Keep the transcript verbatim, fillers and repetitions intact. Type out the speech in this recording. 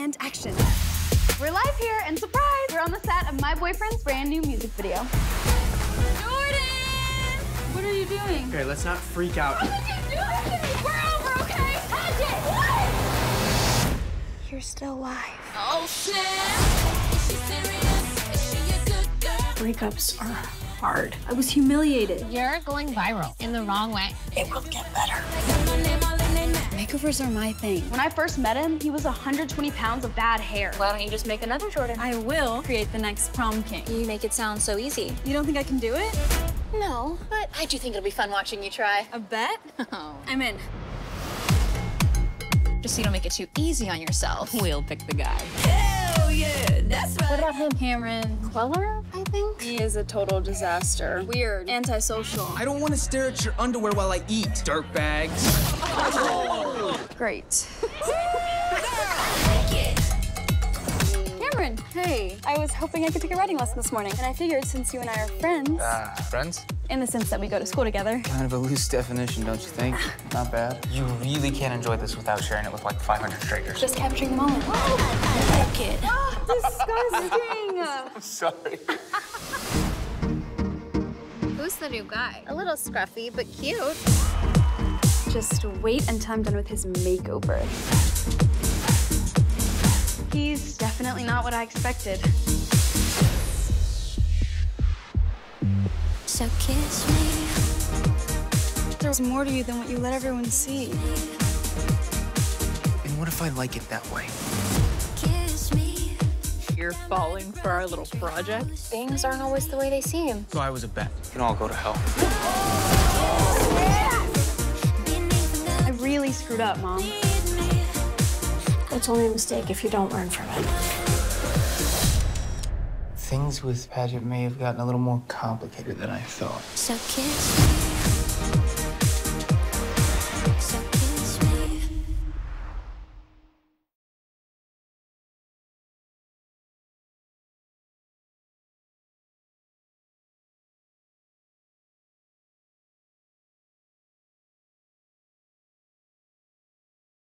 and action. We're live here, and surprise, we're on the set of my boyfriend's brand new music video. Jordan! What are you doing? Okay, let's not freak out. What did you do to me? We're over, okay? Touch it! What? You're still alive. Oh, snap! Is she serious? Is she a good girl? Breakups are hard. I was humiliated. You're going viral in the wrong way. It will get better. Makeovers are my thing. When I first met him, he was one hundred twenty pounds of bad hair. Why don't you just make another Jordan? I will create the next prom king. You make it sound so easy. You don't think I can do it? No, but I do think it'll be fun watching you try. A bet? Oh. I'm in. Just so you don't make it too easy on yourself. We'll pick the guy. Hell yeah, that's right. What about him? Cameron Queller, I think? He is a total disaster. Weird, antisocial. I don't want to stare at your underwear while I eat, dirtbags. Great. Cameron, hey. I was hoping I could take a writing lesson this morning, and I figured since you and I are friends, Ah, uh, friends? in the sense that we go to school together. Kind of a loose definition, don't you think? Not bad. You really can't enjoy this without sharing it with like five hundred strangers. Just capturing the moment. I like it. Disgusting! I'm sorry. Who's the new guy? A little scruffy, but cute. Just wait until I'm done with his makeover. He's definitely not what I expected. So kiss me. There's more to you than what you let everyone see. And what if I like it that way? Kiss me. You're falling for our little project? Things aren't always the way they seem. So I was a bet. We can all go to hell. I really screwed up, Mom. It's only a mistake if you don't learn from it. Things with Paget may have gotten a little more complicated than I thought. So kiss me.